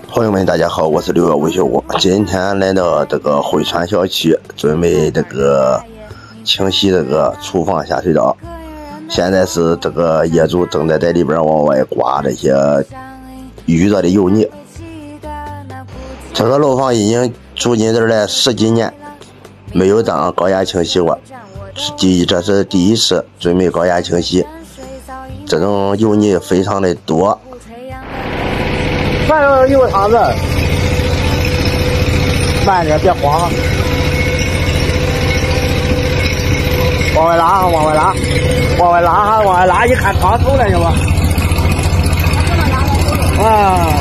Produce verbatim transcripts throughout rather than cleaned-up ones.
朋友们，大家好，我是六月五十五。今天来到这个汇川小区，准备这个清洗这个厨房下水道。现在是这个业主正在在里边往外刮这些预热的油泥。这个楼房已经住进这儿来十几年，没有这样高压清洗过。第一，这是第一次准备高压清洗，这种油泥非常的多。 快点油汤子，慢点，别慌，往外拉，往外拉，往外拉哈，往外拉，一看汤头了是吧？啊。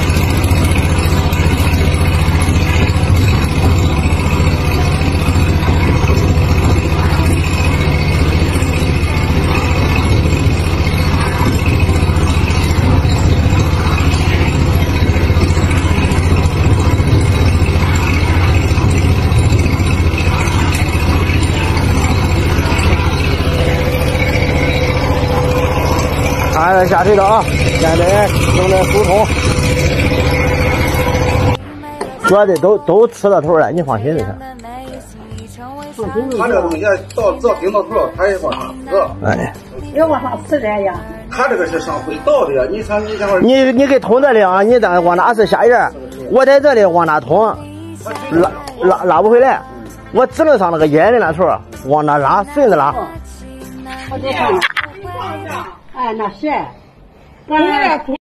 看下水道啊，现在正在疏通，绝对都都吃到头了，你放心的。 他这个东西到只要顶到头，他也往上吃。 哎， 要往上吃这样。 他这个是上轨道的呀，你想你想你你给通这里啊，你再往哪是下沿，我在这里往哪通，拉拉拉不回来，我只能上那个沿的那头，往那拉，顺着拉。 哎，那是，刚才